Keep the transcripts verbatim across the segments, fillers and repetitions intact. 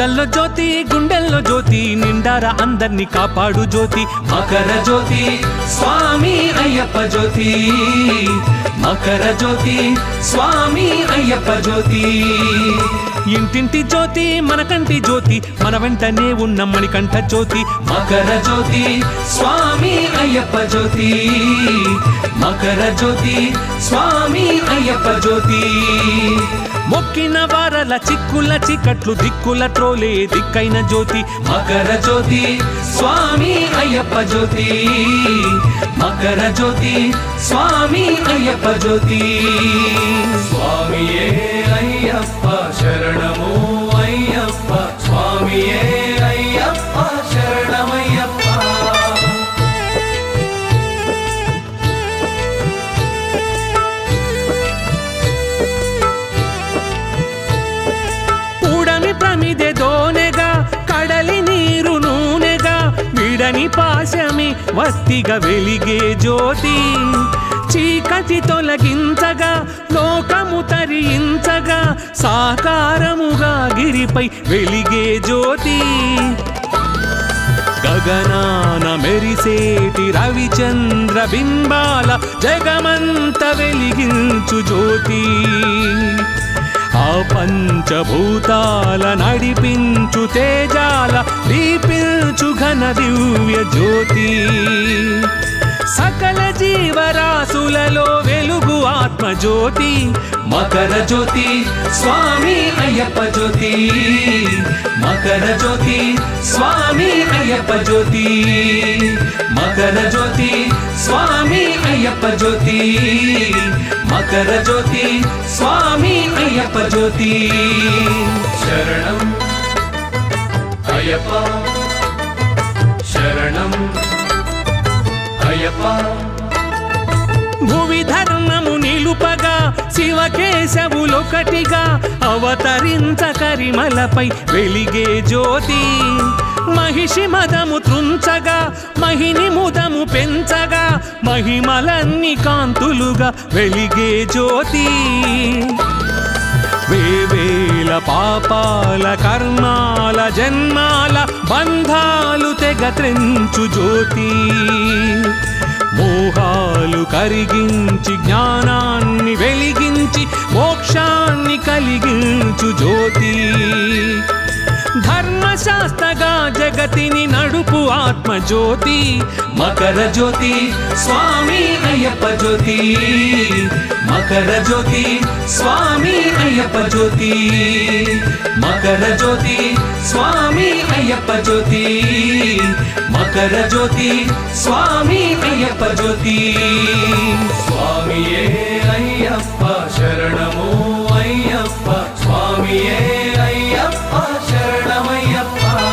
కొండల్లో జ్యోతి గుండెల్లో జ్యోతి నిండారా అందర్ని కాపాడు జ్యోతి మకర జ్యోతి స్వామి అయ్యప్ప జ్యోతి మకర జ్యోతి స్వామి అయ్యప్ప జ్యోతి ఇంటింటి జ్యోతి మనకంటి జ్యోతి మన వెంటనే ఉన్న మణికంఠ జ్యోతి మకర జ్యోతి స్వామి అయ్యప్ప జ్యోతి మకర జ్యోతి స్వామి అయ్యప్ప జ్యోతి మొక్కిన వారల చిక్కుల చికట్లు దిక్కుల ట్రోలే దిక్కైన జ్యోతి మకర జ్యోతి స్వామి అయ్యప్ప జ్యోతి మకర జ్యోతి స్వామి అయ్యప్ప జ్యోతి స్వామియే అయ్యప్ప శరణము అయ్యప్ప స్వామియే అయ్యప్ప శరణమయ్యప్ప పూడమి ప్రమిదె దోనెగా కడలి నీరు నూనెగా విడని పాశమి వస్తిగా వెలిగే జ్యోతి చీకటి తొలగించగా లోకము తరించగా సాకారముగా గిరిపై వెలిగే జ్యోతి గగనాన మెరిసేటి రవిచంద్ర బింబాల జగమంత వెలిగించు జ్యోతి ఆ పంచభూతాల నడిపించు తేజాల దీపించు ఘన దివ్య జ్యోతి సకల జీవరాశులలో వెలుగు ఆత్మజ్యోతి మకర జ్యోతి స్వామి అయ్యప్ప జ్యోతి మకర జ్యోతి స్వామి అయ్యప్ప జ్యోతి మకర జ్యోతి స్వామి అయ్యప్ప జ్యోతి మకర జ్యోతి స్వామి అయ్యప్ప జ్యోతి శరణం అయ్యప్ప శరణం అయ్యప్ప భువి ధర్మము నిలుపగా శివకేశవులొకటిగా అవతరించ కరిమలపై వెలిగే జ్యోతి మహిషి మదము త్రుంచగా మహిని ముదము పెంచగా మహిమలన్ని కాంతులుగా వెలిగే జ్యోతి వేవేల పాపాల కర్మాల జన్మాల బంధాలు తెగ త్రెంచు జ్యోతి మోహాలు కరిగించి జ్ఞానాన్ని వెలిగించి మోక్షాన్ని కలిగించు జ్యోతి ధర్మశాస్త్రగా జగతిని నడుపు ఆత్మజ్యోతి మకర జ్యోతి స్వామి అయ్యప్ప జ్యోతి మకర జ్యోతి స్వామి అయ్యప్ప జ్యోతి మకర జ్యోతి స్వామి అయ్యప్ప జ్యోతి మకర జ్యోతి స్వామి అయ్యప్ప జ్యోతి స్వామియే అయ్యప్ప శరణము అయ్యప్ప స్వామియే అయ్యప్ప శరణమయ్యప్ప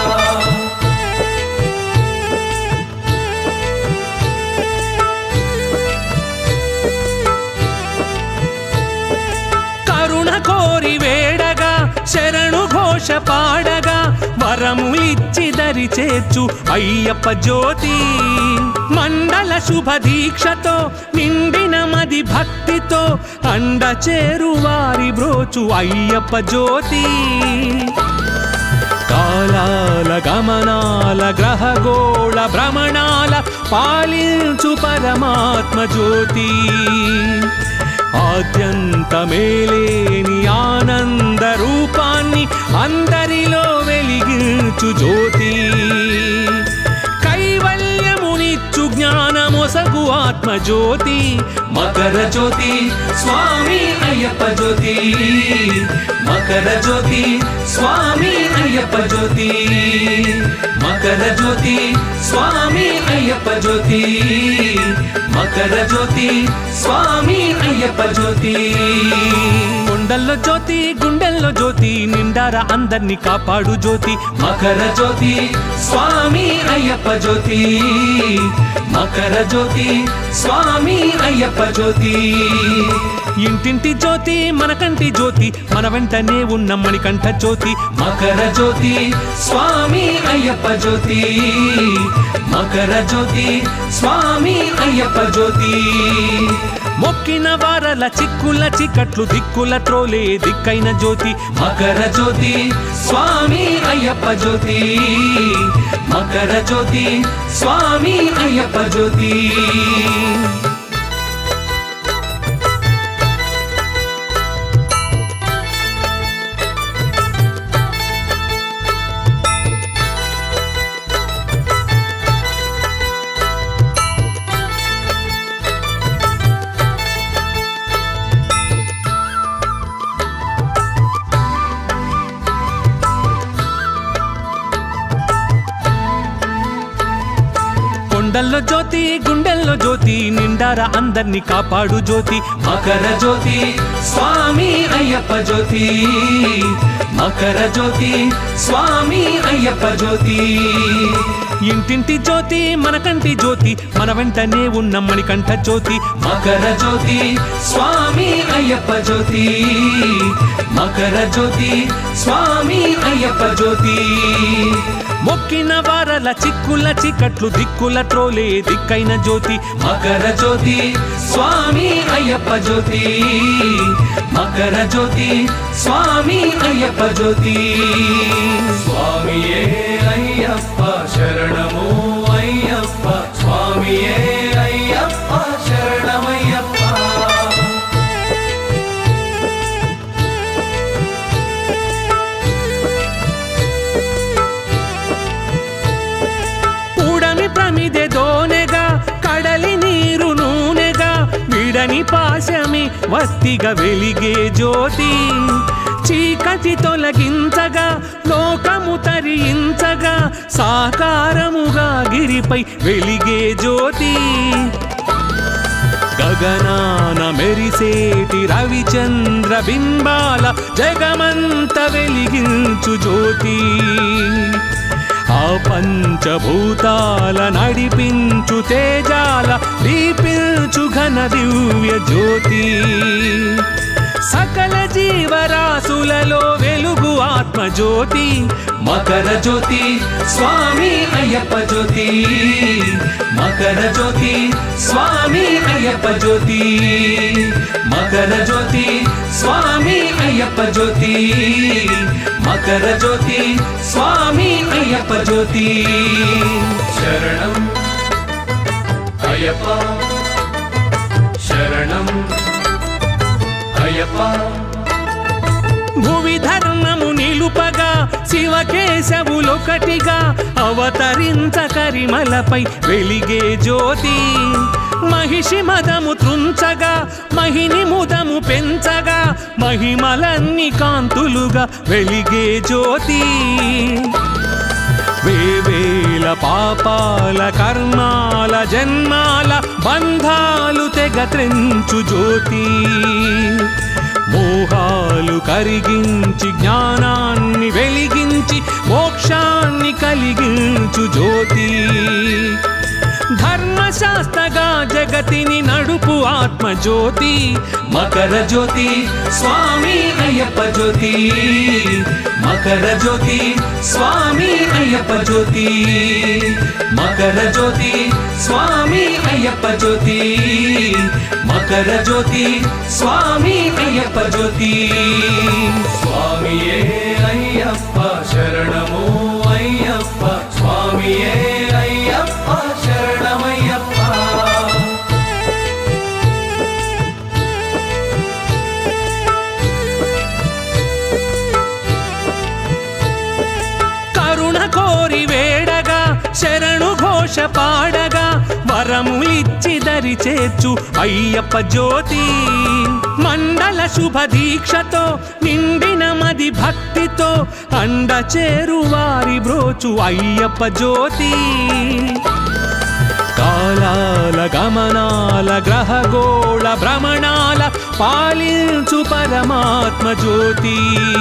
కరుణ కోరి వేడగా శరణు ఘోష పాడగా వరములిచ్చి దరి చేర్చు అయ్యప్ప జ్యోతి మండల శుభ దీక్షతో నిండిన మది భక్తితో అండ చేరు వారి బ్రోచు అయ్యప్ప జ్యోతి కాలాల గమనాల గ్రహగోళ భ్రమణాల పాలించు పరమాత్మ జ్యోతి ఆద్యంతమేలేని ఆనంద రూపాన్ని అందరిలో వెలిగించు జ్యోతి కైవల్యమునిచ్చు జ్ఞానమొసగు ఆత్మజ్యోతి మకర జ్యోతి స్వామి అయ్యప్ప జ్యోతి మకర జ్యోతి స్వామి అయ్యప్ప జ్యోతి మకర జ్యోతి స్వామి అయ్యప్ప జ్యోతి మకర జ్యోతి స్వామి అయ్యప్ప జ్యోతి కొండల్లో జ్యోతి గుండెల్లో జ్యోతి నిండారా అందర్ని కాపాడు జ్యోతి మకర జ్యోతి స్వామి అయ్యప్ప జ్యోతి మకర జ్యోతి స్వామి అయ్యప్ప జ్యోతి ఇంటింటి జ్యోతి మనకంటి జ్యోతి మన వెంటనే ఉన్న మణికంఠ జ్యోతి మకర జ్యోతి స్వామి అయ్యప్ప అయ్యప్ప జ్యోతి మకర జ్యోతి స్వామి అయ్యప్ప జ్యోతి మొక్కిన వారల చిక్కుల చికట్లు దిక్కుల త్రోలే దిక్కైన జ్యోతి మకర జ్యోతి స్వామి అయ్యప్ప జ్యోతి మకర జ్యోతి స్వామి అయ్యప్ప జ్యోతి కొండల్లో జ్యోతి గుండెల్లో జ్యోతి నిండార అందర్ని కాపాడు జ్యోతి మకర జ్యోతి స్వామి అయ్యప్ప జ్యోతి మకర జ్యోతి స్వామి అయ్యప్ప జ్యోతి ఇంటింటి జ్యోతి మన కంటి జ్యోతి మన వెంటనే ఉన్న మణికంఠ జ్యోతి మకర జ్యోతి స్వామి అయ్యప్ప జ్యోతి మకర జ్యోతి స్వామి అయ్యప్ప జ్యోతి మొక్కిన వారల చిక్కుల చికట్లు దిక్కుల త్రోలే దిక్కైన జ్యోతి మకర జ్యోతి స్వామి అయ్యప్ప జ్యోతి మకర జ్యోతి స్వామి అయ్యప్ప జ్యోతి స్వామియే అయ్యప్ప శరణము అయ్యప్ప స్వామియే అయ్యప్ప శరణమయ్యప్ప ప్రమిదె దోనెగా కడలి నీరు నూనెగా విడని పాశమి వత్తిగా వెలిగే జ్యోతి చీకటి తొలగించగా లోకము తరించగా సాకారముగా గిరిపై వెలిగే జ్యోతి గగనాన మెరిసేటి రవిచంద్ర బింబాల జగమంత వెలిగించు జ్యోతి ఆ పంచభూతాల నడిపించు తేజాల దీపించు ఘన దివ్య జ్యోతి సకల జీవరాశులలో వెలుగు ఆత్మ జ్యోతి మకర జ్యోతి స్వామి అయ్యప్ప జ్యోతి మకర జ్యోతి స్వామి అయ్యప్ప జ్యోతి మకర జ్యోతి స్వామి అయ్యప్ప జ్యోతి మకర జ్యోతి స్వామి అయ్యప్ప జ్యోతి శరణం అయ్యప్ప శరణం అయ్యప్ప భువి ధర్మము నిలుపగా శివకేశవులొకటిగా అవతరించ కరిమలపై వెలిగే జ్యోతి మహిషి మదము త్రుంచగా మహిని ముదము పెంచగా మహిమలన్ని కాంతులుగా వెలిగే జ్యోతి వేవేల పాపాల కర్మాల జన్మాల బంధాలు తెగ త్రెంచు జ్యోతి మోహాలు కరిగించి జ్ఞానాన్ని వెలిగించి మోక్షాన్ని కలిగించు జ్యోతి ధర్మశాస్త్రగా జగతిని నడుపు ఆత్మ జ్యోతి మకర జ్యోతి స్వామి అయ్యప్ప జ్యోతి మకర జ్యోతి స్వామి అయ్యప్ప జ్యోతి మకర జ్యోతి స్వామి అయ్యప్ప జ్యోతి మకర జ్యోతి స్వామి అయ్యప్ప జ్యోతి స్వామియే అయ్యప్ప శరణము అయ్యప్ప స్వామియే అయ్యప్ప శరణమయ్యప్ప కరుణ కోరి వేడగా శరణు ఘోష పాడగా వరములిచ్చి దరి చేర్చు అయ్యప్ప జ్యోతి మండల శుభ దీక్షతో నిండిన మది భక్తితో అండ చేరు వారి బ్రోచు అయ్యప్ప జ్యోతి కాలాల గమనాల గ్రహగోళ భ్రమణాల పాలించు పరమాత్మ జ్యోతి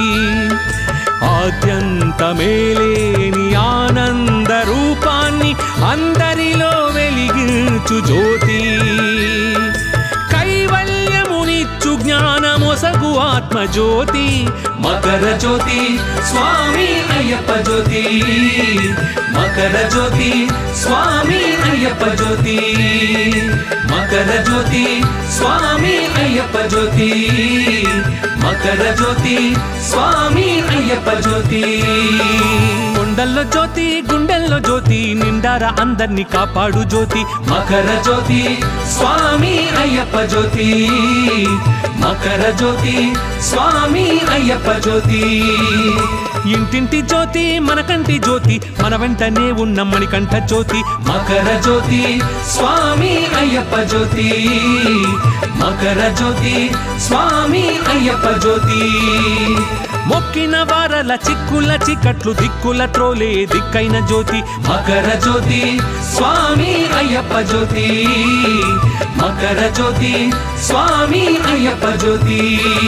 ఆద్యంత మేలేని ఆనంద రూపాన్ని అందరిలో వెలిగించు జ్యోతి కైవల్యమునిచ్చు జ్ఞానమొసగు ఆత్మ జ్యోతి మకర జ్యోతి స్వామి అయ్యప్ప జ్యోతి మకర జ్యోతి స్వామి అయ్యప్ప జ్యోతి మకర జ్యోతి స్వామి అయ్యప్ప జ్యోతి మకర జ్యోతి స్వామి అయ్యప్ప జ్యోతి కొండల్లో జ్యోతి గుండెల్లో జ్యోతి నిండారా అందర్నీ కాపాడు జ్యోతి మకర జ్యోతి స్వామి అయ్యప్ప జ్యోతి మకర జ్యోతి స్వామి అయ్యప్ప జ్యోతి ఇంటింటి జ్యోతి మన కంటి జ్యోతి మన వెంటనే ఉన్న మణికంఠ జ్యోతి మకర జ్యోతి స్వామి అయ్యప్ప జ్యోతి మకర జ్యోతి స్వామి అయ్యప్ప జ్యోతి మొక్కిన వారల చిక్కుల చిక్కట్లు దిక్కుల త్రోలే దిక్కైన జ్యోతి మకర జ్యోతి స్వామి అయ్యప్ప జ్యోతి మకర జ్యోతి స్వామి అయ్యప్ప జ్యోతి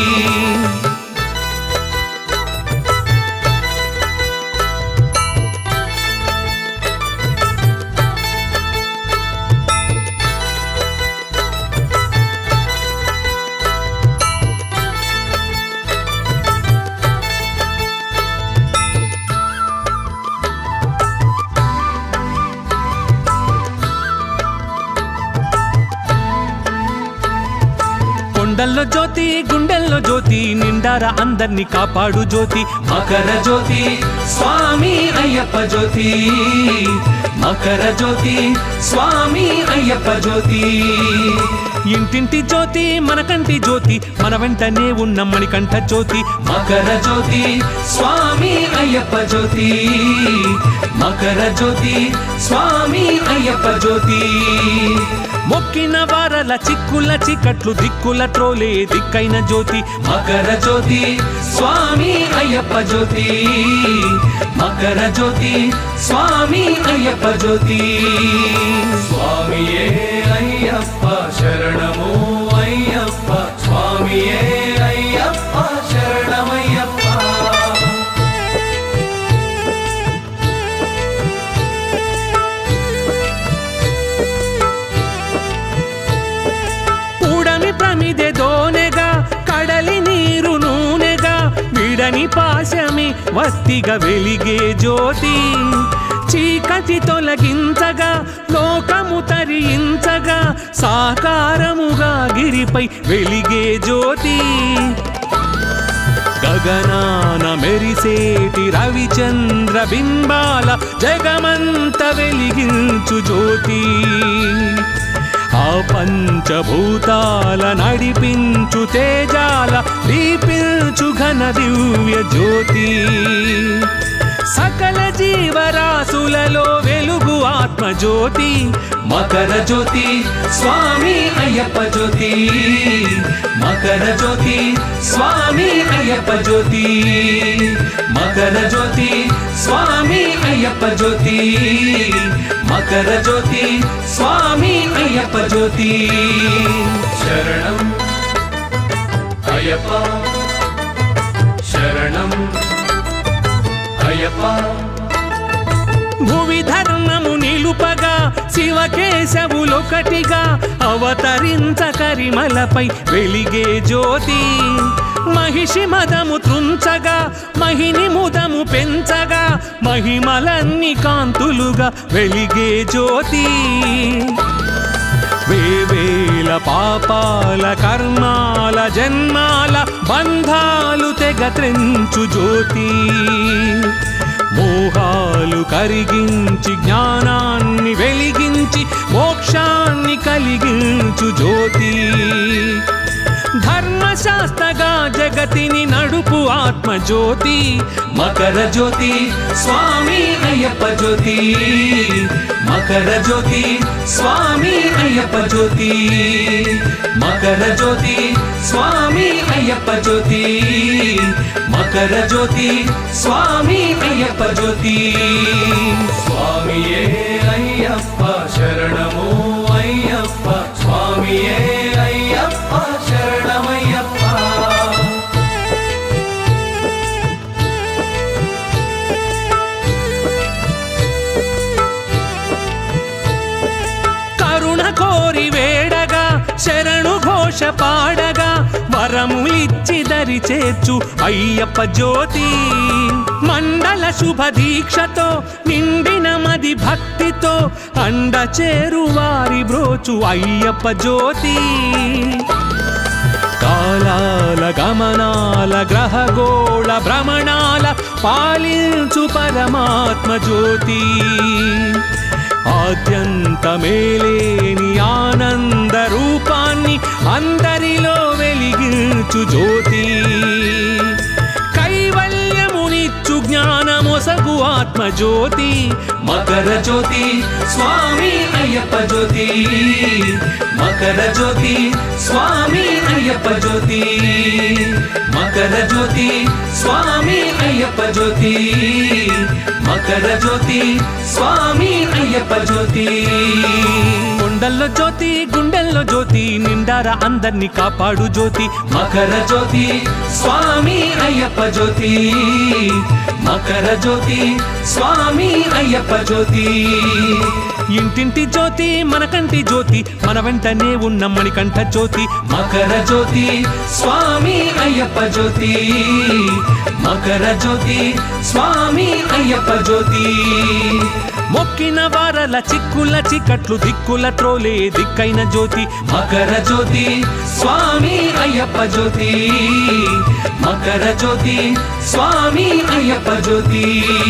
కొండల్లో జ్యోతి గుండెల్లో జ్యోతి నిండారా అందర్నీ కాపాడు జ్యోతి మకర జ్యోతి స్వామి అయ్యప్ప జ్యోతి మకర జ్యోతి స్వామి అయ్యప్ప జ్యోతి ఇంటింటి జ్యోతి మన కంటి జ్యోతి మన వెంటనే ఉన్న మణికంఠ జ్యోతి మకర జ్యోతి స్వామి అయ్యప్ప జ్యోతి మకర జ్యోతి స్వామి అయ్యప్ప జ్యోతి మొక్కిన వారల చిక్కుల చిక్కట్లు దిక్కుల త్రోలే దిక్కైన జ్యోతి మకర జ్యోతి స్వామి అయ్యప్ప జ్యోతి మకర జ్యోతి స్వామి అయ్యప్ప జ్యోతి స్వామియే అయ్యప్ప శరణము అయ్యప్ప స్వామియే అయ్యప్ప శరణమయ్యప్ప ప్రమిదె దోనెగా కడలి నీరు నూనెగా విడని పాశమి వత్తిగా వెలిగే జ్యోతి చీకటి తొలగించగా లోకము తరించగా సాకారముగా గిరిపై వెలిగే జ్యోతి గగనాన మెరిసేటి రవిచంద్ర బింబాల జగమంత వెలిగించు జ్యోతి ఆ పంచభూతాల నడిపించు తేజాల దీపించు ఘన దివ్య జ్యోతి సకల జీవరాశులలో వెలుగు ఆత్మజ్యోతి మకర జ్యోతి స్వామి అయ్యప్ప జ్యోతి మకర జ్యోతి స్వామి అయ్యప్ప జ్యోతి మకర జ్యోతి స్వామి అయ్యప్ప జ్యోతి మకర జ్యోతి స్వామి అయ్యప్ప జ్యోతి శరణం అయ్యప్ప శరణం అయ్యప్ప భువి ధర్మము నిలుపగా శివకేశవులొకటిగా అవతరించ కరిమలపై వెలిగే జ్యోతి మహిషి మదము త్రుంచగా మహిని ముదము పెంచగా మహిమలన్ని కాంతులుగా వెలిగే జ్యోతి వేవేల పాపాల కర్మాల జన్మాల బంధాలు తెగ త్రెంచు జ్యోతి మోహాలు కరిగించి జ్ఞానాన్ని వెలిగించి మోక్షాన్ని కలిగించు జ్యోతి ధర్మశాస్త్రగా జగతిని నడుపు ఆత్మజ్యోతి మకర జ్యోతి స్వామి అయ్యప్ప జ్యోతి మకర జ్యోతి స్వామి అయ్యప్ప జ్యోతి మకర జ్యోతి స్వామి అయ్యప్ప జ్యోతి మకర జ్యోతి స్వామి అయ్యప్ప జ్యోతి స్వామియే అయ్యప్ప శరణము అయ్యప్ప స్వామియే అయ్యప్ప శరణమయ్యప్ప కరుణ కోరి వేడగా శరణు ఘోష పాడగా వరములిచ్చి దరి దరి చేర్చు అయ్యప్ప జ్యోతి మండల శుభ దీక్షతో నిండిన మది భక్తితో అండ చేరు వారి బ్రోచు అయ్యప్ప జ్యోతి కాలాల గమనాల గ్రహగోళ భ్రమణాల పాలించు పరమాత్మ జ్యోతి ఆద్యంతమేలేని ఆనంద రూపాన్ని అందరిలో వెలిగించు జ్యోతి కైవల్యమునిచ్చు జ్ఞానమొసగు ఆత్మ జ్యోతి మకర జ్యోతి స్వామి అయ్యప్ప జ్యోతి మకర జ్యోతి స్వామి అయ్యప్ప జ్యోతి మకర జ్యోతి స్వామి అయ్యప్ప జ్యోతి మకర జ్యోతి స్వామి అయ్యప్ప జ్యోతి కొండల్లో జ్యోతి గుండెల్లో జ్యోతి నిండారా అందర్నీ కాపాడు జ్యోతి మకర జ్యోతి స్వామి అయ్యప్ప జ్యోతి మకర జ్యోతి స్వామి అయ్యప్ప జ్యోతి ఇంటింటి జ్యోతి మన కంటి జ్యోతి మన వెంటనే ఉన్న మణికంఠ జ్యోతి మకర జ్యోతి స్వామి అయ్యప్ప జ్యోతి మకర జ్యోతి స్వామి అయ్యప్ప జ్యోతి మొక్కిన వారల చిక్కుల చికట్లు దిక్కుల త్రోలే దిక్కైన జ్యోతి మకర జ్యోతి స్వామి అయ్యప్ప జ్యోతి మకర జ్యోతి స్వామి అయ్యప్ప జ్యోతి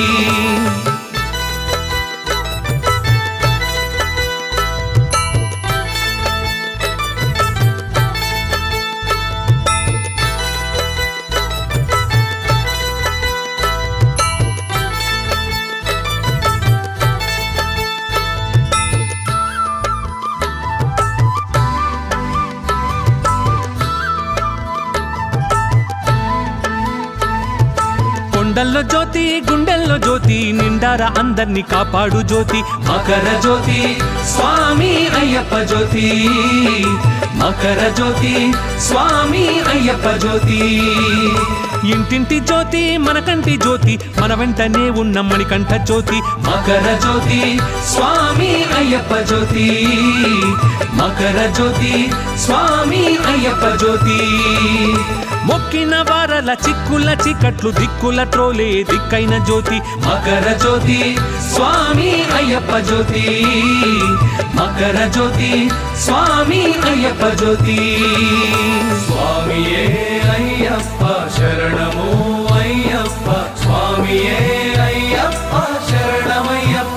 కొండల్లో జ్యోతి గుండెల్లో జ్యోతి నిండారా అందర్నీ కాపాడు జ్యోతి మకర జ్యోతి స్వామి అయ్యప్ప జ్యోతి మకర జ్యోతి స్వామి అయ్యప్ప జ్యోతి ఇంటింటి జ్యోతి మన కంటి జ్యోతి మన వెంటనే ఉన్న మణికంఠ జ్యోతి మకర జ్యోతి స్వామి అయ్యప్ప జ్యోతి మకర జ్యోతి స్వామి అయ్యప్ప జ్యోతి మొక్కిన వారల చిక్కుల చికట్లు దిక్కుల త్రోలే దిక్కైన జ్యోతి మకర జ్యోతి స్వామి అయ్యప్ప జ్యోతి మకర జ్యోతి స్వామి అయ్యప్ప జ్యోతి స్వామియే అయ్యప్ప శరణము అయ్యప్ప స్వామియే అయ్యప్ప శరణమయ్యప్ప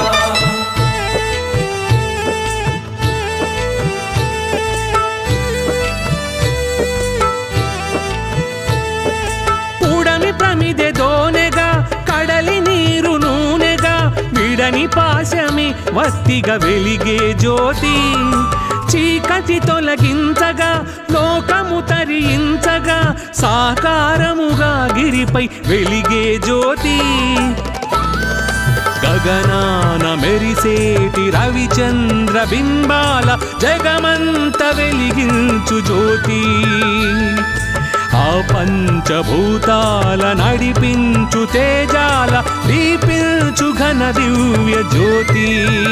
ప్రమిదె దోనెగా కడలి నీరు నూనెగా విడని పాశమి వత్తిగా వెలిగే జ్యోతి చీకటి తొలగించగా లోకము తరించగా సాకారముగా గిరిపై వెలిగే జ్యోతి గగనాన మెరిసేటి రవిచంద్ర బింబాల జగమంత వెలిగించు జ్యోతి ఆ పంచభూతాల నడిపించు తేజాల దీపించు ఘన దివ్య జ్యోతి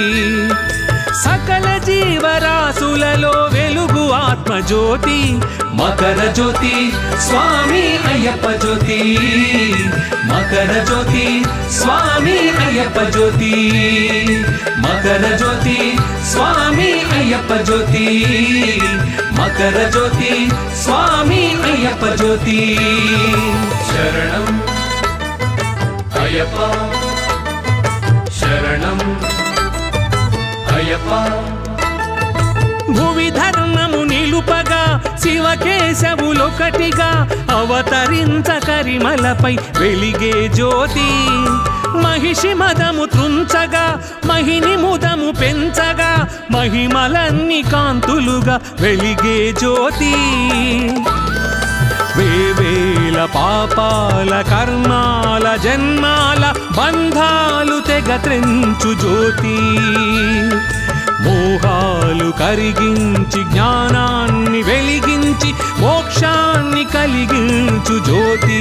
సకల జీవరాశులలో వెలుగు ఆత్మ జ్యోతి మకర జ్యోతి స్వామి అయ్యప్ప జ్యోతి మకర జ్యోతి స్వామి అయ్యప్ప జ్యోతి మకర జ్యోతి స్వామి అయ్యప్ప జ్యోతి మకర జ్యోతి స్వామి అయ్యప్ప జ్యోతి శరణం అయ్యప్ప శరణం అయ్యప్ప భువి ధర్మము నిలుపగా శివకేశవులొకటిగా అవతరించ కరిమలపై వెలిగే జ్యోతి మహిషి మదము త్రుంచగా మహిని ముదము పెంచగా మహిమలన్ని కాంతులుగా వెలిగే జ్యోతి వేవేల పాపాల కర్మాల జన్మాల బంధాలు తెగ త్రెంచు జ్యోతి మోహాలు కరిగించి జ్ఞానాన్ని వెలిగించి మోక్షాన్ని కలిగించు జ్యోతి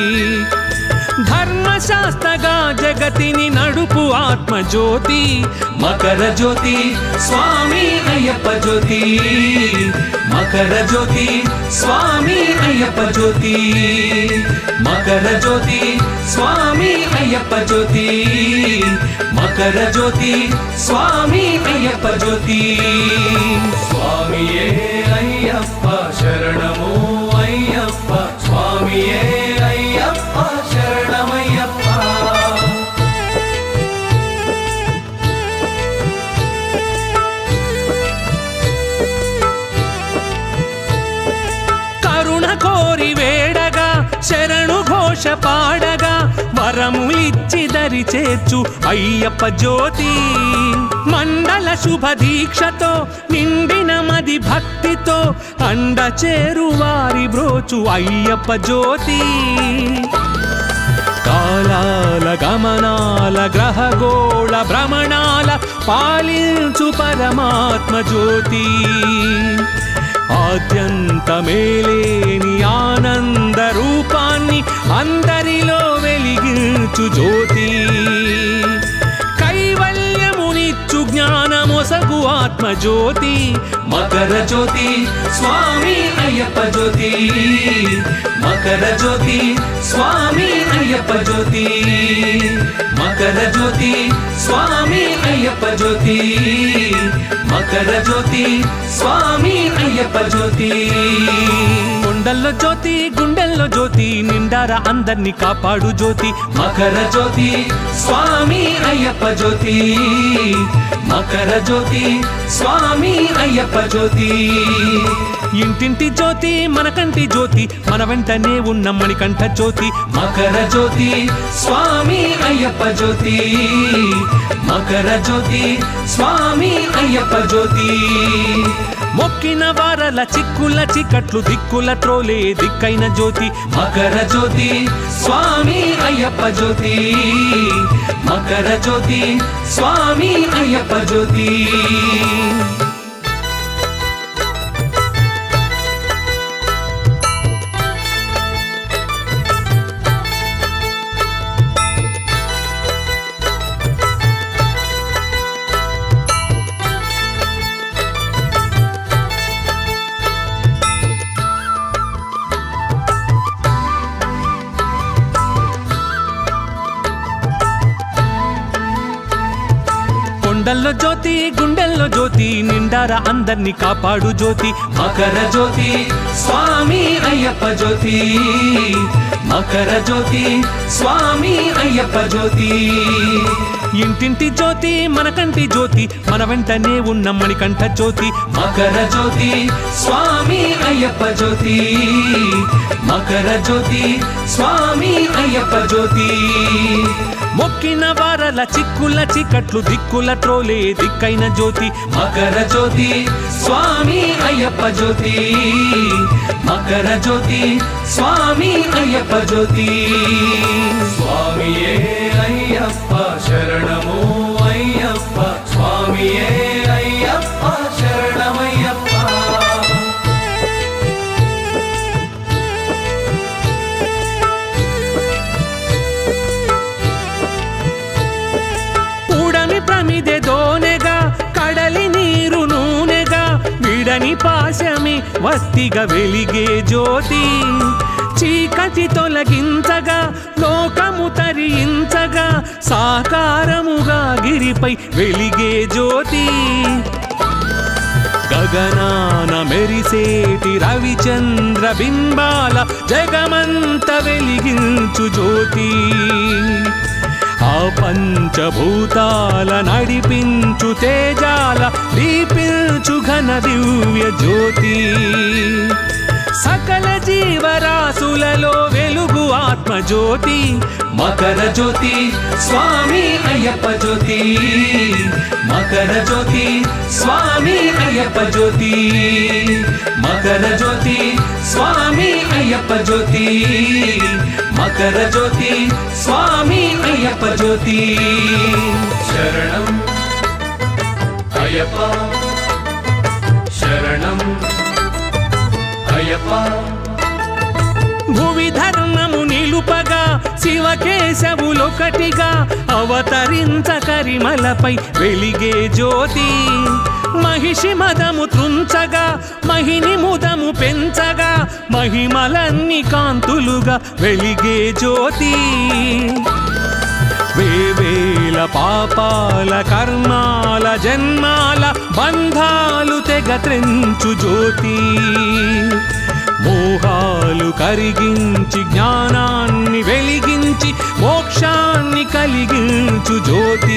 ధర్మశాస్త్రగా జగతిని నడుపు ఆత్మ జ్యోతి మకర జ్యోతి స్వామి అయ్యప్ప జ్యోతి మకర మకర జ్యోతి స్వామి అయ్యప్ప జ్యోతి మకర జ్యోతి స్వామి అయ్యప్ప జ్యోతి మకర జ్యోతి స్వామి అయ్యప్ప జ్యోతి స్వామియే అయ్యప్ప శరణము అయ్యప్ప స్వామియే అయ్యప్ప శరణమయ్యప్ప కోరి వేడగా శరణు ఘోష పాడగా వరములిచ్చి దరి చేర్చు అయ్యప్ప జ్యోతి మండల శుభ దీక్షతో నిండిన మది భక్తితో అండ చేరు వారి బ్రోచు అయ్యప్ప జ్యోతి కాలాల గమనాల గ్రహగోళ భ్రమణాల పాలించు పరమాత్మ జ్యోతి ఆద్యంత మేలేని ఆనంద రూపాన్ని అందరిలో వెలిగించు జ్యోతి కైవల్యమునిచ్చు జ్ఞానమొసగు ఆత్మ జ్యోతి మకర జ్యోతి స్వామి అయ్యప్ప జ్యోతి మకర జ్యోతి స్వామి అయ్యప్ప జ్యోతి మకర జ్యోతి స్వామి అయ్యప్ప జ్యోతి మకర జ్యోతి స్వామి అయ్యప్ప జ్యోతి కొండల్లో జ్యోతి గుండెల్లో జ్యోతి నిండారా అందర్నీ కాపాడు జ్యోతి మకర జ్యోతి స్వామి అయ్యప్ప జ్యోతి మకర జ్యోతి స్వామి అయ్యప్ప జ్యోతి ఇంటింటి జ్యోతి మన కంటి జ్యోతి మన వెంటనే ఉన్న మణికంఠ జ్యోతి మకర జ్యోతి స్వామి అయ్యప్ప జ్యోతి మకర జ్యోతి స్వామి అయ్యప్ప జ్యోతి మొక్కిన వారల చిక్కుల చిక్కట్లు దిక్కుల త్రోలే దిక్కైన జ్యోతి మకర జ్యోతి స్వామి అయ్యప్ప జ్యోతి మకర జ్యోతి స్వామి అయ్యప్ప జ్యోతి కొండల్లో జ్యోతి గుండెల్లో జ్యోతి నిండారా అందర్నీ కాపాడు జ్యోతి మకర జ్యోతి స్వామి అయ్యప్ప జ్యోతి మకర జ్యోతి స్వామి అయ్యప్ప జ్యోతి ఇంటింటి జ్యోతి మన కంటి జ్యోతి మన వెంటనే ఉన్న మణికంఠ జ్యోతి మకర జ్యోతి స్వామి అయ్యప్ప జ్యోతి మకర జ్యోతి స్వామి అయ్యప్ప జ్యోతి మొక్కిన వారల చిక్కుల చిక్కట్లు దిక్కుల త్రోలే దిక్కైన జ్యోతి మకర జ్యోతి స్వామి అయ్యప్ప జ్యోతి మకర జ్యోతి స్వామి అయ్యప్ప జ్యోతి స్వామియే అయ్యప్ప శరణము అయ్యప్ప స్వామియే అయ్యప్ప శరణమయ్యప్ప ప్రమిదె దోనెగా కడలి నీరు నూనెగా విడని పాశమి వత్తిగా వెలిగే జ్యోతి చీకటి తొలగించగా లోకము తరించగా సాకారముగా గిరిపై వెలిగే జ్యోతి గగనాన మెరిసేటి రవిచంద్ర బింబాల జగమంత వెలిగించు జ్యోతి ఆ పంచభూతాల నడిపించు తేజాల దీపించు ఘన దివ్య జ్యోతి సకల జీవరాశులలో వెలుగు ఆత్మ జ్యోతి మకర జ్యోతి స్వామి అయ్యప్ప జ్యోతి మకర జ్యోతి స్వామి అయ్యప్ప జ్యోతి మకర జ్యోతి స్వామి అయ్యప్ప జ్యోతి మకర జ్యోతి స్వామి అయ్యప్ప జ్యోతి శరణం అయ్యప్ప శరణం అయ్యప్ప భువి ధర్మము నిలుపగా శివకేశవులొకటిగా అవతరించ కరిమలపై వెలిగే జ్యోతి మహిషి మదము త్రుంచగా మహిని ముదము పెంచగా మహిమలన్నీ కాంతులుగా వెలిగే జ్యోతి వేవేల పాపాల కర్మాల జన్మాల బంధాలు తెగ త్రెంచు జ్యోతి మోహాలు కరిగించి జ్ఞానాన్ని వెలిగించి మోక్షాన్ని కలిగించు జ్యోతి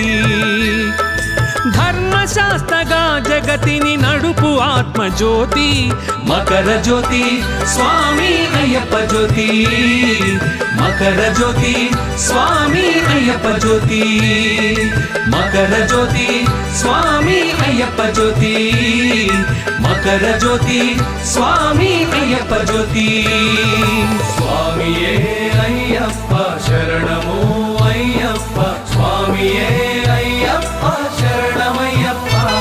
ధర్మశాస్త్రగా జగతిని నడుపు ఆత్మజ్యోతి మకర జ్యోతి స్వామి అయ్యప్ప జ్యోతి మకర జ్యోతి స్వామి అయ్యప్ప జ్యోతి మకర జ్యోతి స్వామి అయ్యప్ప జ్యోతి మకర జ్యోతి స్వామి అయ్యప్ప జ్యోతి స్వామియే అయ్యప్ప శరణము అయ్యప్ప స్వామియే అయ్యప్ప శరణమయ్యప్ప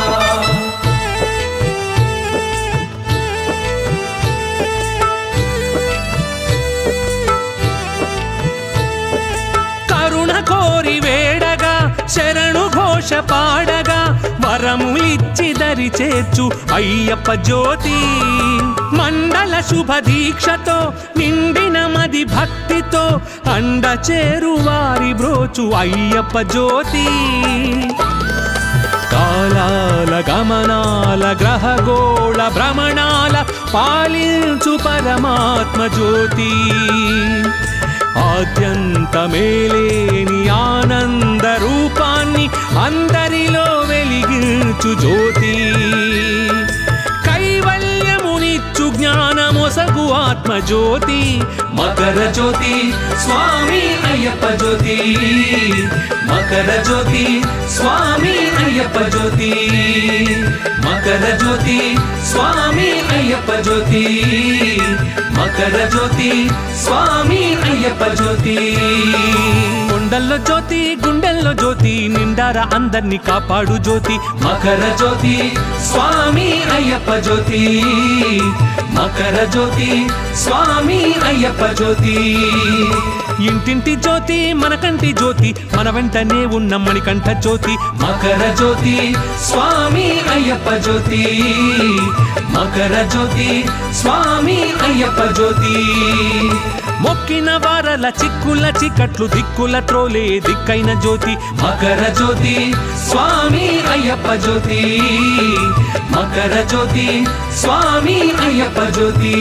కరుణ కోరి వేడగా శరణు ఘోష పాడగా వరములిచ్చి దరి చేర్చు అయ్యప్ప జ్యోతి మండల శుభ దీక్షతో నిండిన మది భక్తితో అండ చేరు వారి బ్రోచు అయ్యప్ప జ్యోతి కాలాల గమనాల గ్రహగోళ భ్రమణాల పాలించు పరమాత్మ జ్యోతి ఆద్యంతమేలేని ఆనంద రూపాన్ని అందరిలో వెలిగించు జ్యోతి కైవల్యమునిచ్చు జ్ఞానమొసగు ఆత్మజ్యోతి మకర జ్యోతి స్వామి అయ్యప్ప జ్యోతి మకర జ్యోతి స్వామి అయ్యప్ప జ్యోతి మకర జ్యోతి స్వామి అయ్యప్ప జ్యోతి మకర జ్యోతి స్వామి అయ్యప్ప జ్యోతి కొండల్లో జ్యోతి గుండెల్లో జ్యోతి నిండారా అందర్నీ కాపాడు జ్యోతి మకర జ్యోతి స్వామి అయ్యప్ప జ్యోతి మకర జ్యోతి స్వామి అయ్యప్ప జ్యోతి ఇంటింటి జ్యోతి మన కంటి జ్యోతి మన వెంటనే ఉన్న మణికంఠ జ్యోతి మకర జ్యోతి స్వామి అయ్యప్ప జ్యోతి మకర జ్యోతి స్వామి అయ్యప్ప జ్యోతి మొక్కిన వారల చిక్కుల చికట్లు దిక్కుల త్రోలే దిక్కైన జ్యోతి మకర జ్యోతి స్వామి అయ్యప్ప జ్యోతి మకర జ్యోతి స్వామి అయ్యప్ప జ్యోతి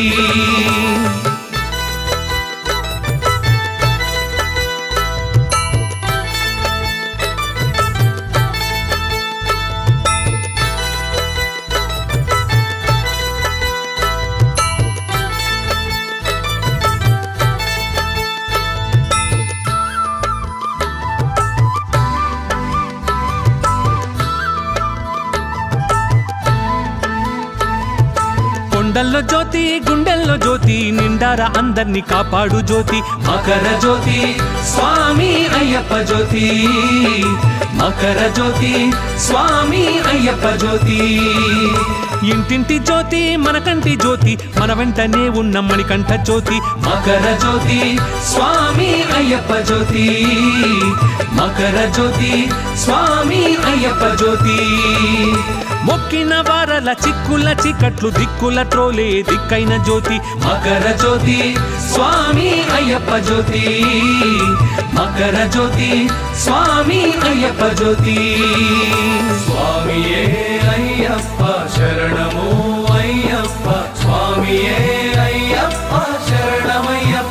కొండల్లో జ్యోతి గుండెల్లో జ్యోతి నిండారా అందర్నీ కాపాడు జ్యోతి మకర జ్యోతి స్వామి అయ్యప్ప జ్యోతి మకర జ్యోతి స్వామి అయ్యప్ప జ్యోతి ఇంటింటి జ్యోతి మన కంటి జ్యోతి మన వెంటనే ఉన్న మణికంఠ జ్యోతి మకర జ్యోతి స్వామి అయ్యప్ప జ్యోతి మకర జ్యోతి స్వామి అయ్యప్ప జ్యోతి మొక్కిన వారల చిక్కుల చికట్లు దిక్కుల త్రోలే దిక్కైన జ్యోతి మకర జ్యోతి స్వామి అయ్యప్ప జ్యోతి మకర జ్యోతి స్వామి అయ్యప్ప జ్యోతి స్వామియే అయ్యప్ప శరణము అయ్యప్ప స్వామియే అయ్యప్ప శరణమయ్యప్ప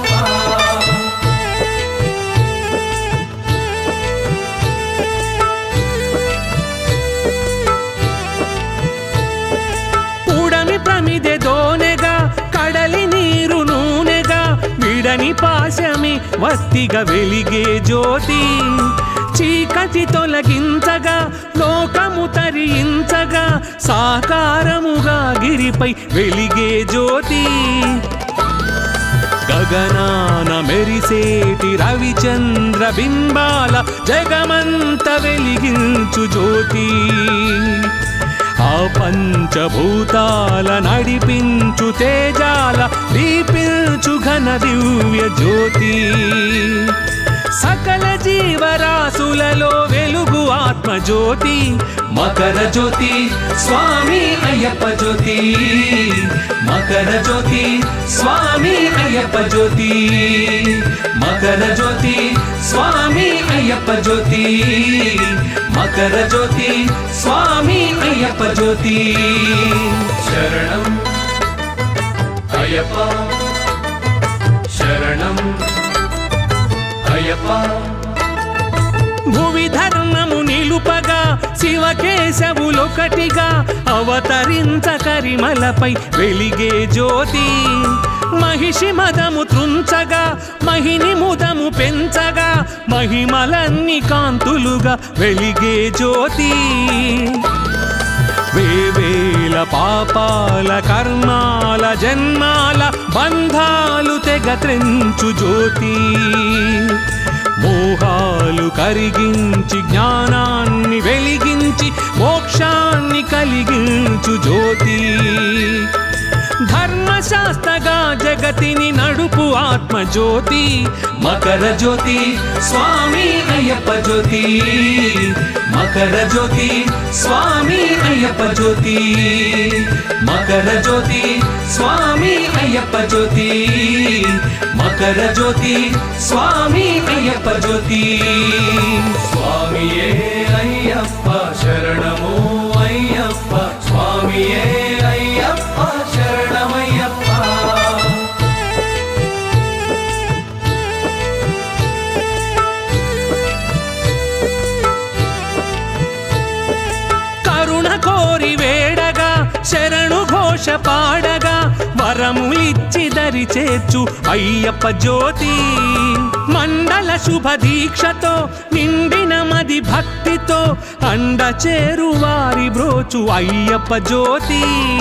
ప్రమిదె దోనెగా కడలి నీరు నూనెగా విడని పాశమి వత్తిగా వెలిగే జ్యోతి చీకటి తొలగించగా లోకము తరించగా సాకారముగా గిరిపై వెలిగే జ్యోతి గగనాన మెరిసేటి రవిచంద్ర బింబాల జగమంత వెలిగించు జ్యోతి ఆ పంచభూతాల నడిపించు తేజాల దీపించు ఘన దివ్య జ్యోతి సకల జీవరాశుల కనులలో వెలుగు ఆత్మజ్యోతి మకర జ్యోతి స్వామి అయ్యప్ప జ్యోతి మకర జ్యోతి స్వామి అయ్యప్ప జ్యోతి మకర జ్యోతి స్వామి అయ్యప్ప జ్యోతి మకర జ్యోతి స్వామి అయ్యప్ప జ్యోతి శరణం అయ్యప్ప శరణం అయ్యప్ప భువి ధర్మము నిలుపగా శివకేశవులొకటిగా అవతరించ కరిమలపై వెలిగే జ్యోతి మహిషి మదము త్రుంచగా మహిని ముదము పెంచగా మహిమలన్ని కాంతులుగా వెలిగే జ్యోతి వేవేల పాపాల కర్మాల జన్మాల బంధాలు తెగ త్రెంచు జ్యోతి మోహాలు కరిగించి జ్ఞానాన్ని వెలిగించి మోక్షాన్ని కలిగించు జ్యోతి ధర్మశాస్త్రగా జగతిని నడుపు ఆత్మజ్యోతి మకర జ్యోతి స్వామి అయ్యప్ప జ్యోతి మకర జ్యోతి స్వామి అయ్యప్ప జ్యోతి మకర జ్యోతి స్వామి అయ్యప్ప జ్యోతి మకర జ్యోతి స్వామి అయ్యప్ప జ్యోతి స్వామియే అయ్యప్ప శరణము అయ్యప్ప స్వామియే అయ్యప్ప శరణమయ్యప్ప కరుణ కోరి వేడగా శరణు ఘోష పాడగా వరములిచ్చి దరి చేర్చు అయ్యప్ప జ్యోతి మండల శుభ దీక్షతో నిండిన మది భక్తితో అండ చేరు వారి బ్రోచు అయ్యప్ప జ్యోతి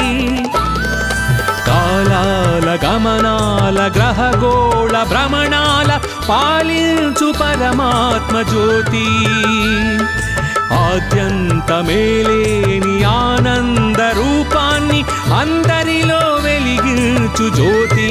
కాలాల గమనాల గ్రహగోళ భ్రమణాల పాలించు పరమాత్మ జ్యోతి ఆద్యంతమేలేని ఆనంద రూపాన్ని అందరిలో వెలిగించు జ్యోతి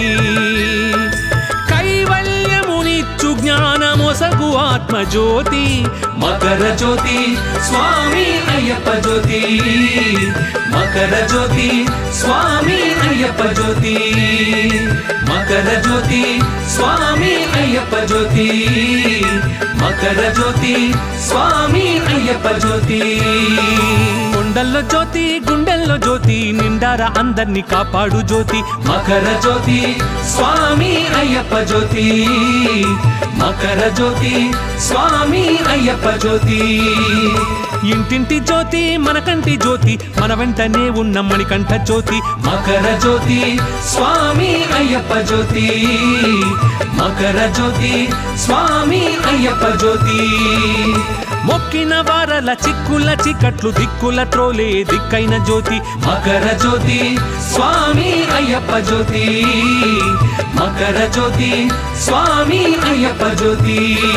కైవల్యమునిచ్చు జ్ఞానమొసగు ఆత్మజ్యోతి మకర జ్యోతి స్వామి అయ్యప్ప జ్యోతి మకర జ్యోతి స్వామి అయ్యప్ప జ్యోతి మకర జ్యోతి స్వామి అయ్యప్ప జ్యోతి మకర జ్యోతి స్వామి అయ్యప్ప జ్యోతి కొండల్లో జ్యోతి గుండెల్లో జ్యోతి నిండారా అందర్నీ కాపాడు జ్యోతి మకర జ్యోతి స్వామి అయ్యప్ప జ్యోతి మకర జ్యోతి స్వామి అయ్యప్ప జ్యోతి ఇంటింటి జ్యోతి మన కంటి జ్యోతి మన వెంటనే ఉన్న మణికంఠ జ్యోతి మకర జ్యోతి స్వామి అయ్యప్ప జ్యోతి మకర జ్యోతి స్వామి అయ్యప్ప జ్యోతి మొక్కిన వారల చిక్కుల చికట్లు దిక్కుల త్రోలే దిక్కైన జ్యోతి మకర జ్యోతి స్వామి అయ్యప్ప జ్యోతి మకర జ్యోతి స్వామి అయ్యప్ప జ్యోతి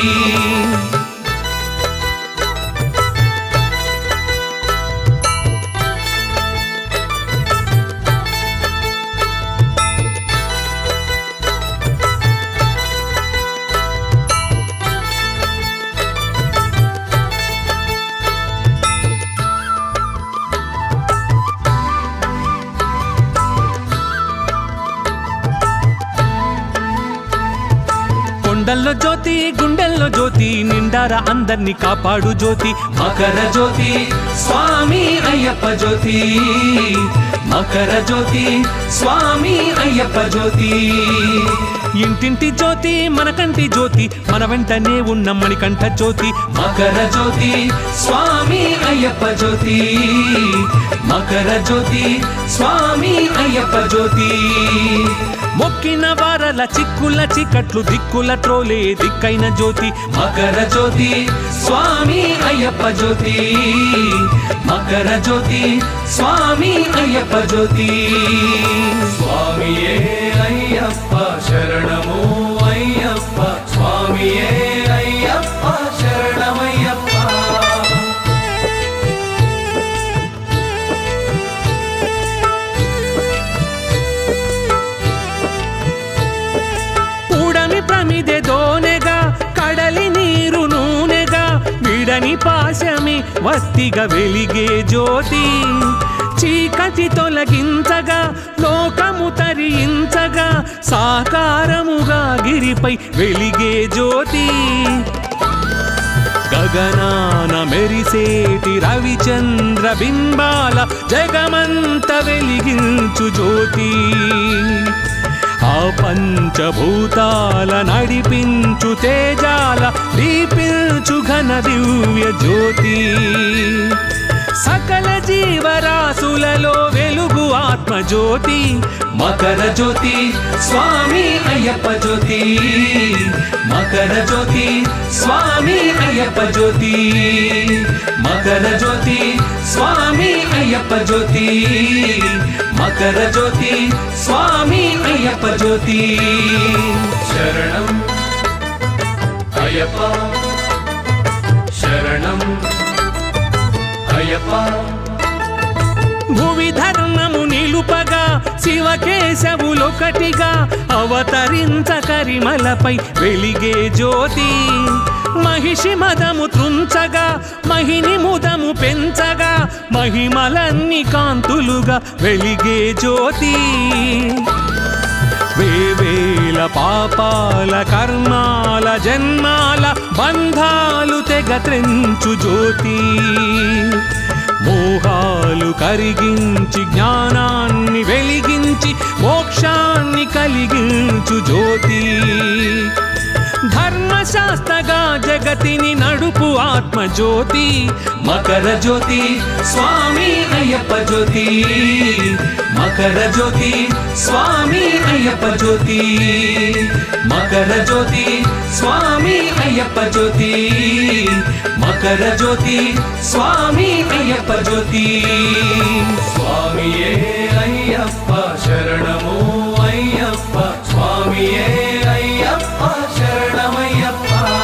కొండల్లో జ్యోతి గుండెల్లో జ్యోతి నిండారా అందర్నీ కాపాడు జ్యోతి మకర జ్యోతి స్వామి అయ్యప్ప జ్యోతి మకర జ్యోతి స్వామి అయ్యప్ప జ్యోతి ఇంటింటి జ్యోతి మన కంటి జ్యోతి మన వెంటనే ఉన్న మణికంఠ జ్యోతి మకర జ్యోతి స్వామి అయ్యప్ప జ్యోతి మకర జ్యోతి స్వామి అయ్యప్ప జ్యోతి మొక్కిన వారల చిక్కుల చికట్లు దిక్కుల త్రోలే దిక్కైన జ్యోతి మకర జ్యోతి స్వామి అయ్యప్ప జ్యోతి మకర జ్యోతి స్వామి అయ్యప్ప జ్యోతి స్వామియే అయ్యప్ప శరణము అయ్యప్ప స్వామియే అయ్యప్ప శరణమయ్యప్ప ప్రమిదె దోనెగా కడలి నీరు నూనెగా వత్తిగా వెలిగే జ్యోతి చీకటి తొలగించగా లోకము తరించగా సాకారముగా గిరిపై వెలిగే జ్యోతి గగనాన మెరిసేటి రవిచంద్ర బింబాల జగమంత వెలిగించు జ్యోతి ఆ పంచభూతాల నడిపించు తేజాల దీపించు ఘన దివ్య జ్యోతి సకల జీవరాశులలో వెలుగు ఆత్మజ్యోతి మకర జ్యోతి స్వామి అయ్యప్ప జ్యోతి మకర జ్యోతి స్వామి అయ్యప్ప జ్యోతి మకర జ్యోతి స్వామి అయ్యప్ప జ్యోతి మకర జ్యోతి స్వామి అయ్యప్ప జ్యోతి శరణం అయ్యప్ప శరణం అయ్యప్ప భువి ధర్మము నిలుపగా శివకేశవులొకటిగా అవతరించ కరిమలపై వెలిగే జ్యోతి మహిషి మదము త్రుంచగా మహిని ముదము పెంచగా మహిమలన్ని కాంతులుగా వెలిగే జ్యోతి వేవేల పాపాల కర్మాల జన్మాల బంధాలు తెగ త్రెంచు జ్యోతి మోహాలు కరిగించి జ్ఞానాన్ని వెలిగించి మోక్షాన్ని కలిగించు జ్యోతి ధర్మశాస్త్రగా జగతిని నడుపు ఆత్మజ్యోతి మకర జ్యోతి స్వామి అయ్యప్ప జ్యోతి మకర జ్యోతి స్వామి అయ్యప్ప జ్యోతి మకర జ్యోతి స్వామి అయ్యప్ప జ్యోతి మకర జ్యోతి స్వామి అయ్యప్ప జ్యోతి స్వామియే అయ్యప్ప శరణము అయ్యప్ప స్వామియే అయ్యప్ప శరణమయ్యప్ప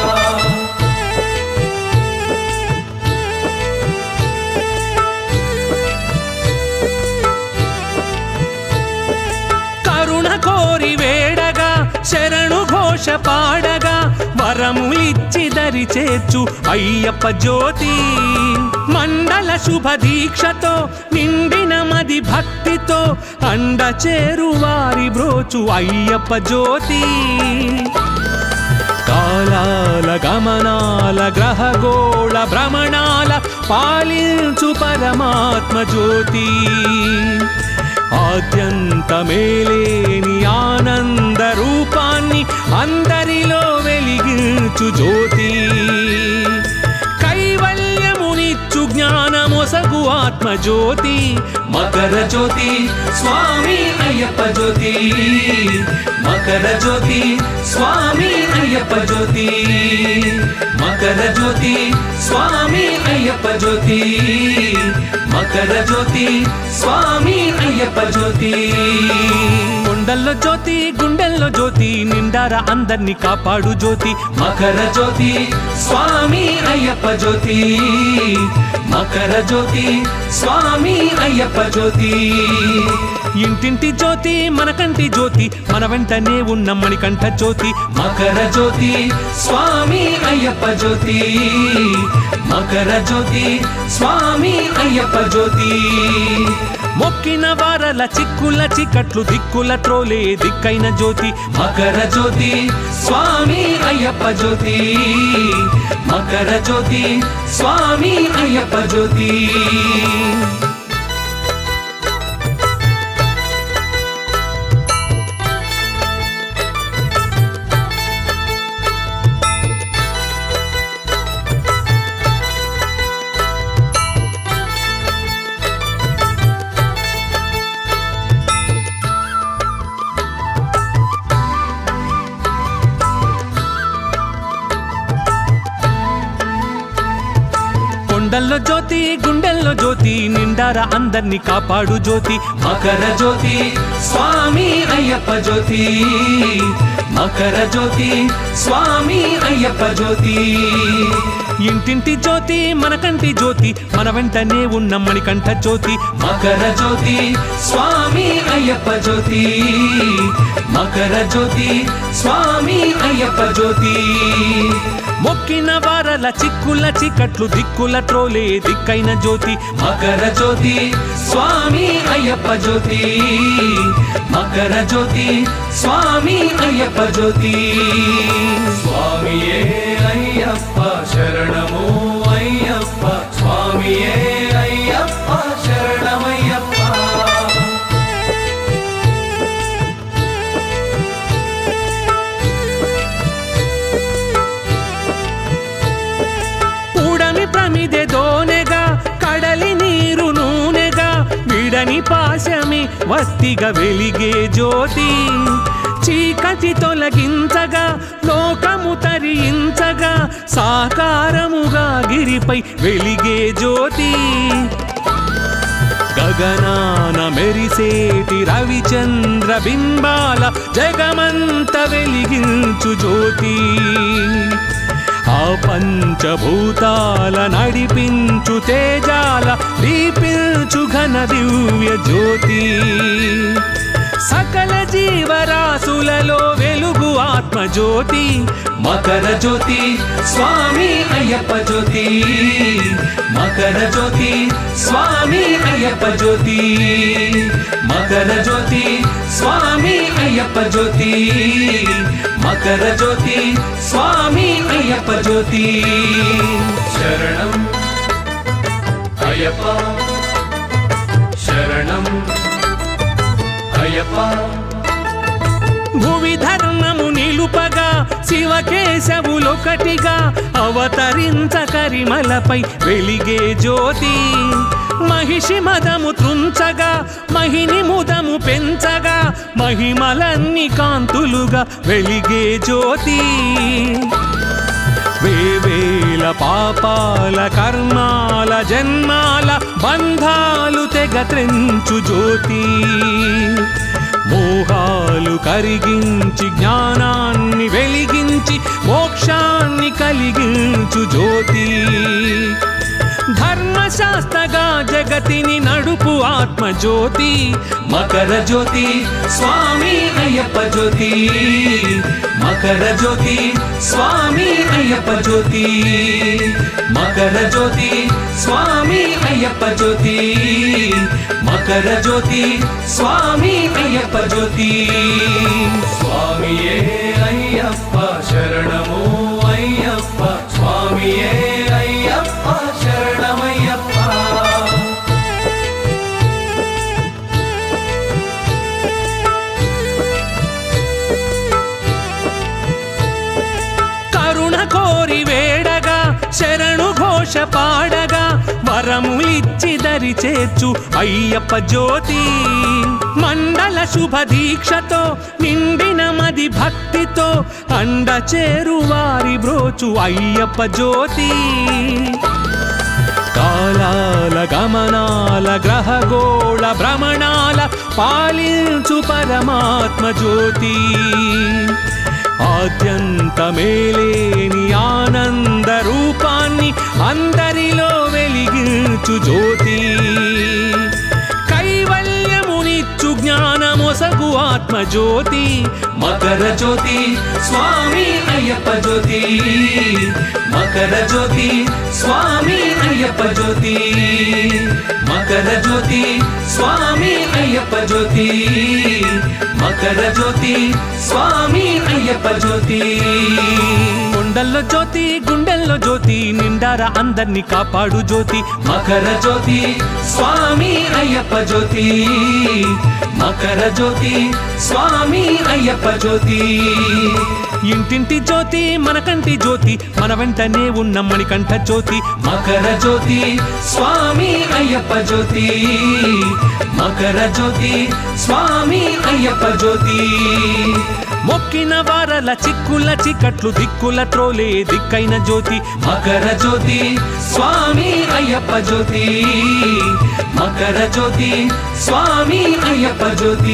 కరుణ కోరి వేడగా శరణు ఘోష పాడగా వరములిచ్చి దరి చేర్చు అయ్యప్ప జ్యోతి మండల శుభ దీక్షతో నిండిన మది భక్తితో అండ చేరు వారి బ్రోచు అయ్యప్ప జ్యోతి కాలాల గమనాల గ్రహగోళ భ్రమణాల పాలించు పరమాత్మ జ్యోతి ఆద్యంతమేలేని ఆనంద రూపాన్ని అందరిలో వెలిగించు జ్యోతి కైవల్యమునిచ్చు జ్ఞానమొసగు ఆత్మజ్యోతి మకర జ్యోతి స్వామి అయ్యప్ప జ్యోతి మకర జ్యోతి స్వామి అయ్యప్ప జ్యోతి మకర జ్యోతి స్వామి అయ్యప్ప జ్యోతి మకర జ్యోతి స్వామి అయ్యప్ప జ్యోతి కొండల్లో జ్యోతి గుండెల్లో జ్యోతి నిండారా అందర్నీ కాపాడు జ్యోతి మకర జ్యోతి స్వామి అయ్యప్ప జ్యోతి మకర జ్యోతి స్వామి అయ్యప్ప జ్యోతి ఇంటింటి జ్యోతి మన కంటి జ్యోతి మన వెంటనే ఉన్న మణికంఠ జ్యోతి మకర జ్యోతి స్వామి అయ్యప్ప జ్యోతి మకర జ్యోతి స్వామి అయ్యప్ప జ్యోతి మొక్కిన వారల చిక్కుల చికట్లు దిక్కుల త్రోలే దిక్కైన జ్యోతి మకర జ్యోతి స్వామి అయ్యప్ప జ్యోతి మకర జ్యోతి స్వామి అయ్యప్ప జ్యోతి కొండల్లో జ్యోతి గుండెల్లో జ్యోతి నిండారా అందర్నీ కాపాడు జ్యోతి మకర జ్యోతి స్వామి అయ్యప్ప జ్యోతి మకర జ్యోతి స్వామి అయ్యప్ప జ్యోతి ఇంటింటి జ్యోతి మన కంటి జ్యోతి మన వెంటనే ఉన్న మణికంఠ జ్యోతి మకర జ్యోతి స్వామి అయ్యప్ప జ్యోతి మకర జ్యోతి స్వామి అయ్యప్ప జ్యోతి మొక్కిన వారల చిక్కుల చికట్లు దిక్కుల త్రోలే దిక్కైన జ్యోతి మకర జ్యోతి స్వామి అయ్యప్ప జ్యోతి మకర జ్యోతి స్వామి అయ్యప్ప జ్యోతి స్వామియే అయ్యప్ప శరణము అయ్యప్ప స్వామియే అయ్యప్ప శరణమయ్యప్ప ఉడమి ప్రమిదె దోనెగా కడలి నీరు నూనెగా విడని పాశమి వత్తిగా వెలిగే జ్యోతి చీకటి తొలగించగా లోకము తరించగా సాకారముగా గిరిపై వెలిగే జ్యోతి గగనాన మెరిసేటి రవిచంద్ర బింబాల జగమంత వెలిగించు జ్యోతి ఆ పంచభూతాల నడిపించు తేజాల దీపించు ఘన దివ్య జ్యోతి సకల జీవరాశులలో వెలుగు ఆత్మజ్యోతి మకర జ్యోతి స్వామి అయ్యప్ప జ్యోతి మకర జ్యోతి స్వామి అయ్యప్ప జ్యోతి మకర జ్యోతి స్వామి అయ్యప్ప జ్యోతి మకర జ్యోతి స్వామి అయ్యప్ప జ్యోతి శరణం అయ్యప్ప శరణం అయ్యప్ప భువి ధర్మము నిలుపగా శివకేశవులొకటిగా అవతరించ కరిమలపై వెలిగే జ్యోతి మహిషి మదము త్రుంచగా మహిని ముదము పెంచగా మహిమలన్ని కాంతులుగా వెలిగే జ్యోతి వేవేల పాపాల కర్మాల జన్మాల బంధాలు తెగ త్రెంచు జ్యోతి మోహాలు కరిగించి జ్ఞానాన్ని వెలిగించి మోక్షాన్ని కలిగించు జ్యోతి ధర్మశాస్త్రగా జగతిని నడుపు ఆత్మజ్యోతి మకర జ్యోతి స్వామి అయ్యప్ప జ్యోతి మకర జ్యోతి స్వామి అయ్యప్ప జ్యోతి మకర జ్యోతి స్వామి అయ్యప్ప జ్యోతి మకర జ్యోతి స్వామి అయ్యప్ప జ్యోతి స్వామియే అయ్యప్ప శరణము అయ్యప్ప స్వామియే అయ్యప్ప శరణమయ్యప్ప కరుణ కోరి వేడగా శరణు ఘోష పాడగా వరములిచ్చి దరి చేర్చు అయ్యప్ప జ్యోతి మండల శుభ దీక్షతో నిండిన మది భక్తితో అండ చేరు వారి బ్రోచు అయ్యప్ప జ్యోతి కాలాల గమనాల గ్రహగోళ భ్రమణాల పాలించు పరమాత్మ జ్యోతి ఆద్యంతమేలేని ఆనంద రూపాన్ని అందరిలో వెలిగించు జ్యోతి కైవల్యమునిచ్చు జ్ఞానమొసగు ఆత్మజ్యోతి మకర జ్యోతి స్వామి అయ్యప్ప జ్యోతి మకర జ్యోతి స్వామి అయ్యప్ప జ్యోతి మకర జ్యోతి స్వామి అయ్యప్ప జ్యోతి మకర జ్యోతి స్వామి అయ్యప్ప జ్యోతి కొండల్లో జ్యోతి గుండెల్లో జ్యోతి నిండారా అందర్నీ కాపాడు జ్యోతి మకర జ్యోతి స్వామి అయ్యప్ప జ్యోతి మకర జ్యోతి స్వామి అయ్యప్ప జ్యోతి ఇంటింటి జ్యోతి మన కంటి జ్యోతి మన వెంటనే ఉన్న మణికంఠ జ్యోతి మకర జ్యోతి స్వామి అయ్యప్ప జ్యోతి మకర జ్యోతి స్వామి అయ్యప్ప జ్యోతి మొక్కిన వారల చిక్కుల చికట్లు దిక్కుల త్రోలే దిక్కైన జ్యోతి మకర జ్యోతి స్వామి అయ్యప్ప జ్యోతి మకర జ్యోతి స్వామి అయ్యప్ప జ్యోతి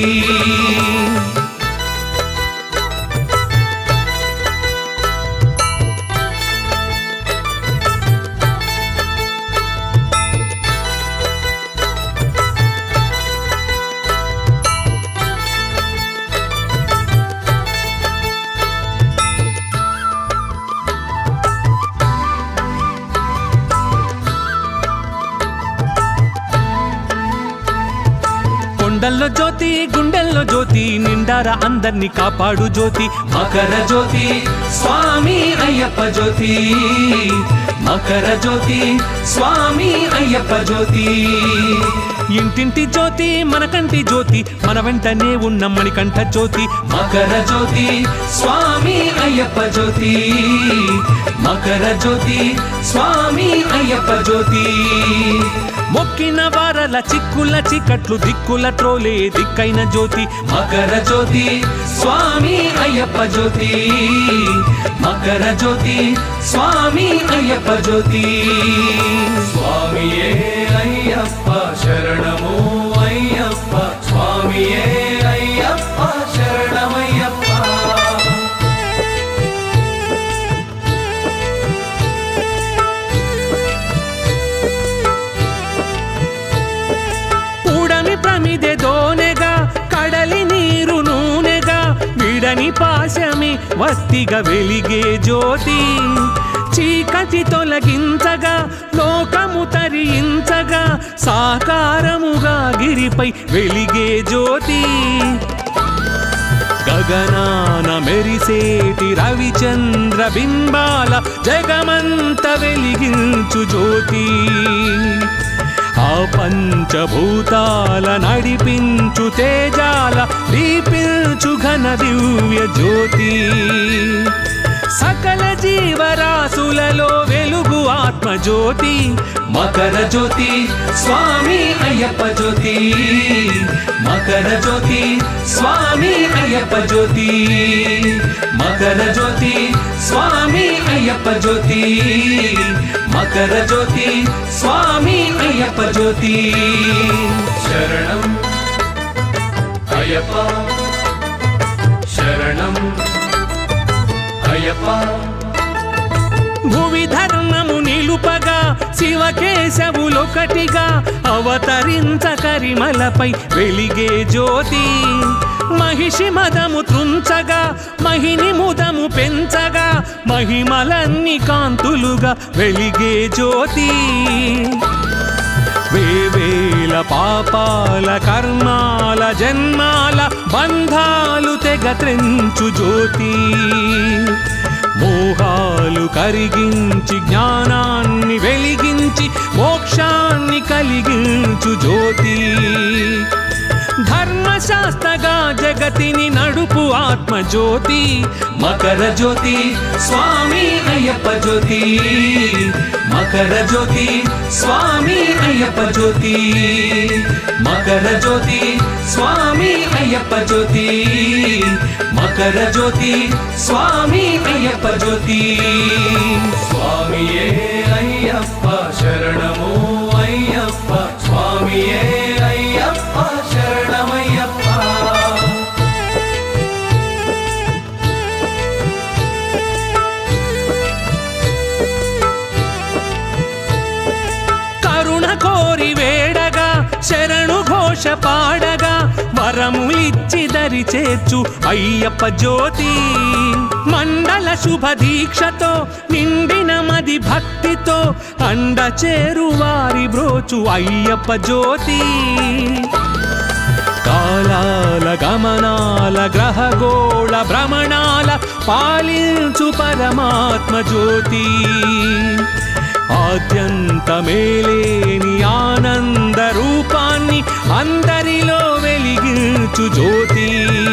కొండల్లో జ్యోతి గుండెల్లో జ్యోతి నిండారా అందర్నీ కాపాడు జ్యోతి మకర జ్యోతి స్వామి అయ్యప్ప జ్యోతి మకర జ్యోతి స్వామి అయ్యప్ప జ్యోతి ఇంటింటి జ్యోతి మన కంటి జ్యోతి మన వెంటనే ఉన్న మణికంఠ జ్యోతి మకర జ్యోతి స్వామి అయ్యప్ప జ్యోతి మకర జ్యోతి స్వామి అయ్యప్ప జ్యోతి మొక్కిన వారల చిక్కుల చికట్లు దిక్కుల ట్రోలే దిక్కైన జ్యోతి మకర జ్యోతి స్వామి అయ్యప్ప జ్యోతి మకర జ్యోతి స్వామి అయ్యప్ప జ్యోతి స్వామియే అయ్యప్ప శరణము అయ్యప్ప స్వామియే అయ్యప్ప శరణమయ్యప్ప ప్రమిదె దోనెగా కడలి నీరు నూనెగా విడని పాశమి వత్తిగా వెలిగే జ్యోతి చీకటి తొలగించగా లోకము తరించగా సాకారముగా గిరిపై వెలిగే జ్యోతి గగనాన మెరిసేటి రవిచంద్ర బింబాల జగమంత వెలిగించు జ్యోతి ఆ పంచభూతాల నడిపించు తేజాల దీపించు ఘన దివ్య జ్యోతి సకల జీవరాశులలో వెలుగు ఆత్మజ్యోతి మకర జ్యోతి స్వామి అయ్యప్ప జ్యోతి మకర జ్యోతి స్వామి అయ్యప్ప జ్యోతి మకర జ్యోతి స్వామి అయ్యప్ప జ్యోతి మకర జ్యోతి స్వామి అయ్యప్ప జ్యోతి శరణం అయ్యప్ప శరణం అయ్యప్ప భువి ధర్మము నిలుపగా శివకేశవులొకటిగా అవతరించ కరిమలపై వెలిగే జ్యోతి మహిషి మదము త్రుంచగా మహిని ముదము పెంచగా మహిమలన్నీ కాంతులుగా వెలిగే జ్యోతి వేవేల పాపాల కర్మాల జన్మాల బంధాలు తెగ త్రెంచు జ్యోతి మోహాలు కరిగించి జ్ఞానాన్ని వెలిగించి మోక్షాన్ని కలిగించు జ్యోతి ధర్మశాస్త్రగా జగతిని నడుపు ఆత్మజ్యోతి మకర జ్యోతి స్వామి అయ్యప్ప జ్యోతి మకర జ్యోతి స్వామి అయ్యప్ప జ్యోతి మకర జ్యోతి స్వామి అయ్యప్ప జ్యోతి మకర జ్యోతి స్వామి అయ్యప్ప జ్యోతి స్వామియే అయ్యప్ప శరణము అయ్యప్ప స్వామియే అయ్యప్ప శరణమయ్యప్ప కరుణ కోరి వేడగా శరణు ఘోష పాడగా వరములిచ్చి దరి చేర్చు అయ్యప్ప జ్యోతి మండల శుభ దీక్షతో నిండిన మది భక్తితో అండ చేరు వారి బ్రోచు అయ్యప్ప జ్యోతి కాలాల గమనాల గ్రహగోళ భ్రమణాల పాలించు పరమాత్మ జ్యోతి ఆద్యంత మేలేని ఆనంద రూపాన్ని అందరిలో వెలిగించు జ్యోతి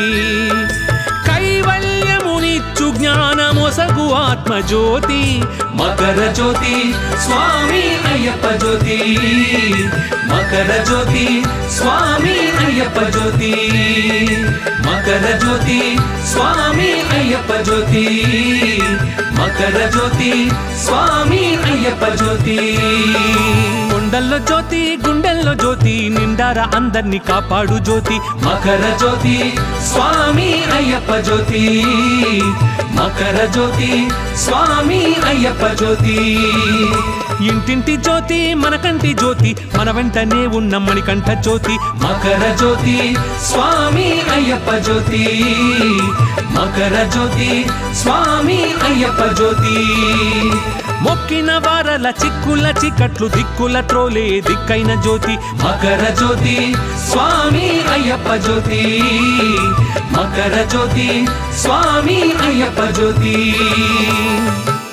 కైవల్యమునిచ్చు జ్ఞానమొసగు ఆత్మజ్యోతి మకర జ్యోతి స్వామి అయ్యప్ప జ్యోతి మకర జ్యోతి స్వామి అయ్యప్ప జ్యోతి మకర జ్యోతి స్వామి అయ్యప్ప జ్యోతి మకర జ్యోతి స్వామి అయ్యప్ప జ్యోతి కొండల్లో జ్యోతి గుండెల్లో జ్యోతి నిండారా అందర్నీ కాపాడు జ్యోతి మకర జ్యోతి స్వామి అయ్యప్ప జ్యోతి మకర జ్యోతి స్వామి అయ్యప్ప జ్యోతి ఇంటింటి జ్యోతి మన కంటి జ్యోతి మన వెంటనే ఉన్న మణికంఠ జ్యోతి మకర జ్యోతి స్వామి అయ్యప్ప జ్యోతి మకర జ్యోతి స్వామి అయ్యప్ప జ్యోతి మొక్కిన వారల చిక్కుల చికట్లు దిక్కుల త్రోలే దిక్కైన జ్యోతి మకర జ్యోతి స్వామి అయ్యప్ప జ్యోతి మకర జ్యోతి స్వామి అయ్యప్ప జ్యోతి